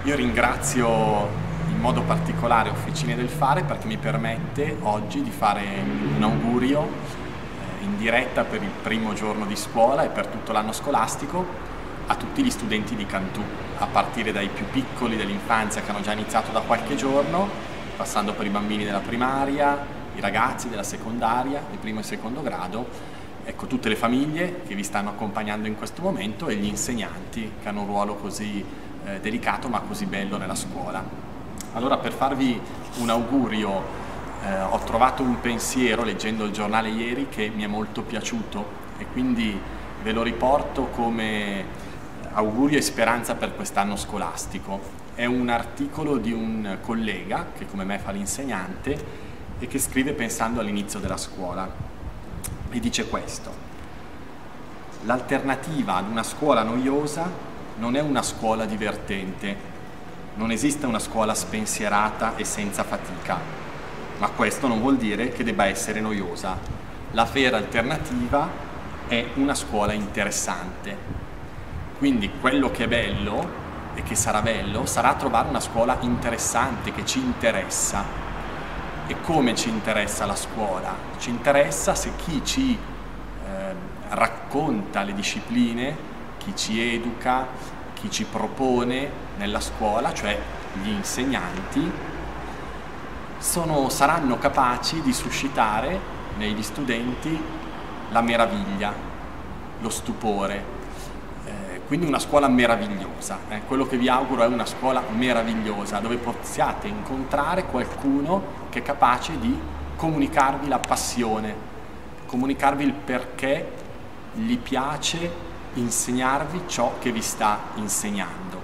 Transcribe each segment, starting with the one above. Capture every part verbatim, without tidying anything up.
Io ringrazio in modo particolare Officine del Fare perché mi permette oggi di fare un augurio in diretta per il primo giorno di scuola e per tutto l'anno scolastico a tutti gli studenti di Cantù, a partire dai più piccoli dell'infanzia che hanno già iniziato da qualche giorno, passando per i bambini della primaria, i ragazzi della secondaria, di primo e secondo grado, ecco, tutte le famiglie che vi stanno accompagnando in questo momento e gli insegnanti che hanno un ruolo così eh, delicato ma così bello nella scuola. Allora, per farvi un augurio, eh, ho trovato un pensiero leggendo il giornale ieri che mi è molto piaciuto e quindi ve lo riporto come augurio e speranza per quest'anno scolastico. È un articolo di un collega che come me fa l'insegnante e che scrive pensando all'inizio della scuola e dice questo: l'alternativa ad una scuola noiosa non è una scuola divertente, non esiste una scuola spensierata e senza fatica, ma questo non vuol dire che debba essere noiosa. La vera alternativa è una scuola interessante. Quindi quello che è bello e che sarà bello sarà trovare una scuola interessante, che ci interessa. E come ci interessa la scuola? Ci interessa se chi ci eh, racconta le discipline, chi ci educa, chi ci propone nella scuola, cioè gli insegnanti, sono, saranno capaci di suscitare negli studenti la meraviglia, lo stupore. Eh, quindi una scuola meravigliosa. Eh. Quello che vi auguro è una scuola meravigliosa, dove possiate incontrare qualcuno che è capace di comunicarvi la passione, comunicarvi il perché gli piace insegnarvi ciò che vi sta insegnando.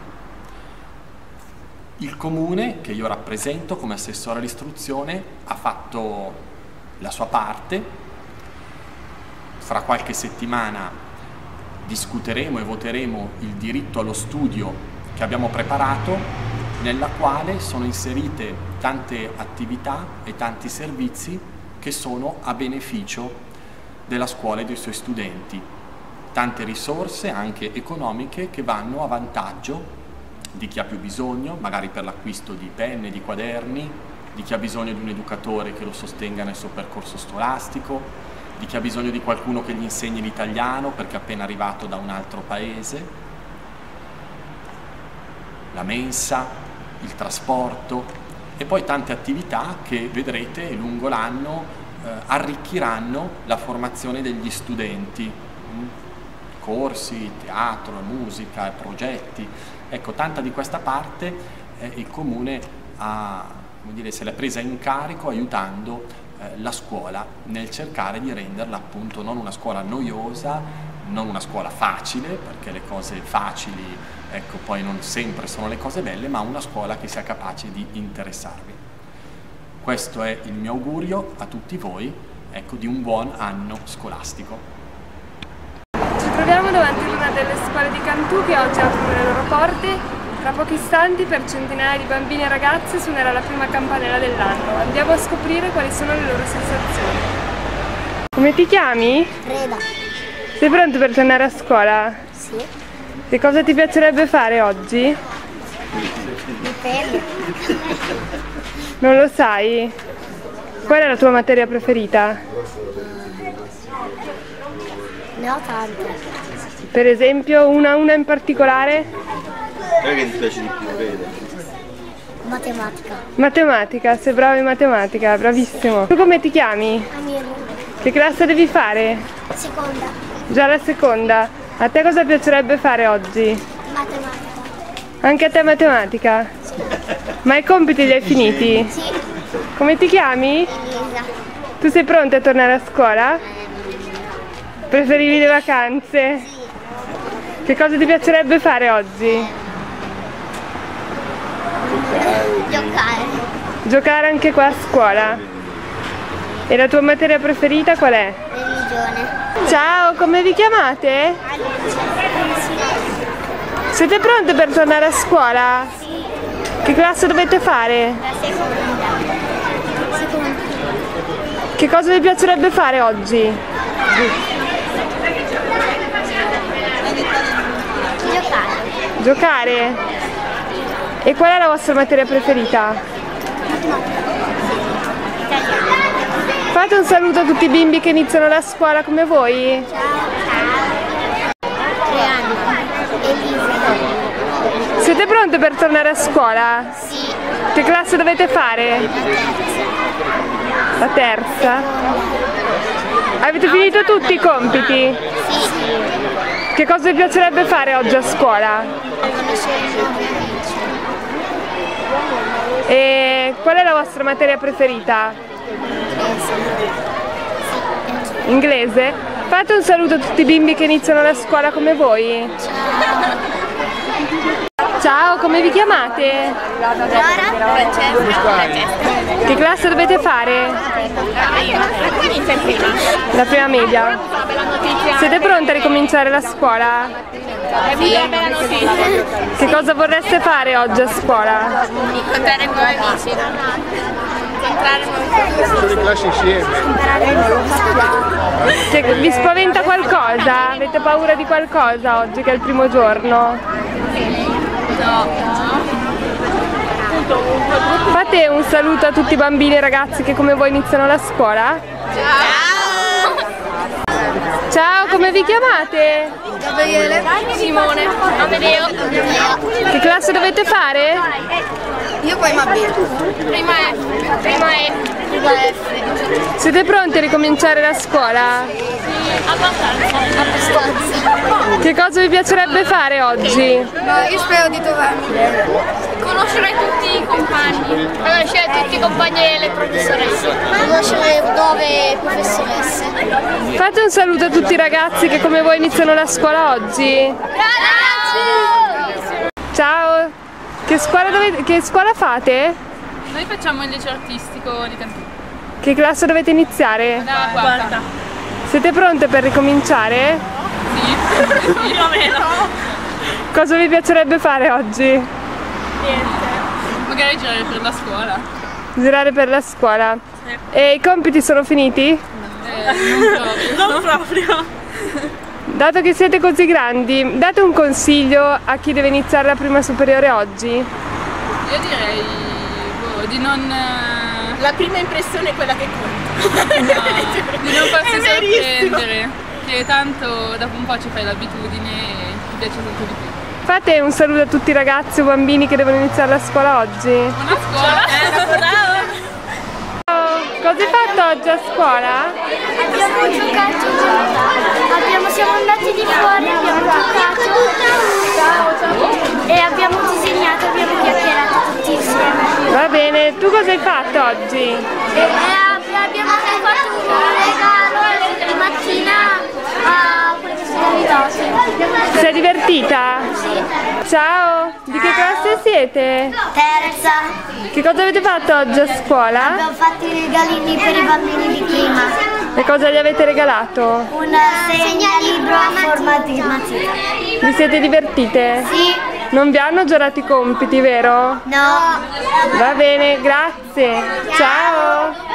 Il comune che io rappresento come assessore all'istruzione ha fatto la sua parte. Fra qualche settimana discuteremo e voteremo il diritto allo studio che abbiamo preparato, nella quale sono inserite tante attività e tanti servizi che sono a beneficio della scuola e dei suoi studenti. Tante risorse anche economiche che vanno a vantaggio di chi ha più bisogno, magari per l'acquisto di penne, di quaderni, di chi ha bisogno di un educatore che lo sostenga nel suo percorso scolastico, di chi ha bisogno di qualcuno che gli insegni l'italiano perché è appena arrivato da un altro paese, la mensa, il trasporto e poi tante attività che vedrete lungo l'anno eh, arricchiranno la formazione degli studenti. Corsi, teatro, musica, progetti. Ecco, tanta di questa parte eh, il Comune ha, come dire, se l'è presa in carico aiutando eh, la scuola nel cercare di renderla appunto non una scuola noiosa, non una scuola facile, perché le cose facili, ecco, poi non sempre sono le cose belle, ma una scuola che sia capace di interessarvi. Questo è il mio augurio a tutti voi, ecco, di un buon anno scolastico. Ci troviamo davanti ad una delle scuole di Cantù che oggi aprono le loro porte. Tra pochi istanti per centinaia di bambini e ragazze suonerà la prima campanella dell'anno. Andiamo a scoprire quali sono le loro sensazioni. Come ti chiami? Reda. Sei pronto per tornare a scuola? Sì. Che cosa ti piacerebbe fare oggi? Dipende. Non lo sai? Qual è la tua materia preferita? Ne ho tante. Per esempio, una, una in particolare? Quella che ti piace di più, vede? Matematica. Matematica, sei bravo in matematica, bravissimo. Tu come ti chiami? Amir. Che classe devi fare? Seconda. Già la seconda. A te cosa piacerebbe fare oggi? Matematica. Anche a te matematica? Sì. Ma i compiti li hai finiti? Sì. Come ti chiami? Elisa. Tu sei pronta a tornare a scuola? Preferivi le vacanze? Sì. Che cosa ti piacerebbe fare oggi? Giocare. Giocare anche qua a scuola? E la tua materia preferita qual è? Religione. Ciao, come vi chiamate? Siete pronte per tornare a scuola? Sì. Che classe dovete fare? La seconda. Seconda. Che cosa vi piacerebbe fare oggi? Giocare. Giocare? E qual è la vostra materia preferita? Fate un saluto a tutti i bimbi che iniziano la scuola come voi. Tre anni. Elisa. Siete pronte per tornare a scuola? Sì. Che classe dovete fare? La terza. La terza? Avete finito tutti i compiti? Sì. Che cosa vi piacerebbe fare oggi a scuola? Conoscere nuovi amici. E qual è la vostra materia preferita? Inglese. Inglese? Fate un saluto a tutti i bimbi che iniziano la scuola come voi. Ciao, come vi chiamate? Laura, Francesca. Che classe dovete fare? La prima media. Siete pronte a ricominciare la scuola? Che cosa vorreste fare oggi a scuola? Incontrare nuovi amici. Incontrare nuovi Classi insieme. Cioè, vi spaventa qualcosa? Avete paura di qualcosa oggi che è il primo giorno? Fate un saluto a tutti i bambini e ragazzi che come voi iniziano la scuola. Ciao! Ciao, come vi chiamate? Gabriele. Simone. Amedeo. Che classe dovete fare? Io poi ma B. Prima F. Prima E. Prima F. Siete pronti a ricominciare la scuola? Abbastanza. Abbastanza. Che cosa vi piacerebbe fare oggi? No, io spero di trovarmi. Conoscere tutti i compagni. Conoscere tutti i compagni e le professoresse. Conoscere nuove professoresse. Fate un saluto a tutti i ragazzi che come voi iniziano la scuola oggi. Ciao! Ciao! Che scuola, dovete, che scuola fate? Noi facciamo il liceo artistico di Cantù. Che classe dovete iniziare? La quarta. Siete pronte per ricominciare? Sì, più o meno. Cosa vi piacerebbe fare oggi? Niente. Magari girare per la scuola. Girare per la scuola. E i compiti sono finiti? Eh, non proprio. Non proprio. Dato che siete così grandi, date un consiglio a chi deve iniziare la prima superiore oggi. Io direi boh, di non... eh, La prima impressione è quella che conta. no, di non farsi sorprendere. Che tanto dopo un po' ci fai l'abitudine e ti piace tutto di più. Fate un saluto a tutti i ragazzi o bambini che devono iniziare la scuola oggi. Buona scuola! Cosa hai fatto oggi a scuola? Abbiamo giocato, abbiamo, siamo andati di fuori, abbiamo giocato e abbiamo disegnato, abbiamo chiacchierato tutti insieme. Va bene, tu cosa hai fatto oggi? E abbiamo anche fatto un regalo di mattina a quelle che sono aiutate. Sei divertita? Sì. Ciao, di che classe siete? Terza. Che cosa avete fatto oggi a scuola? Abbiamo fatto i regalini per i bambini di prima. E cosa gli avete regalato? Un segnalibro a forma di matita. Vi siete divertite? Sì. Non vi hanno giocato i compiti, vero? No. Va bene, grazie. Ciao.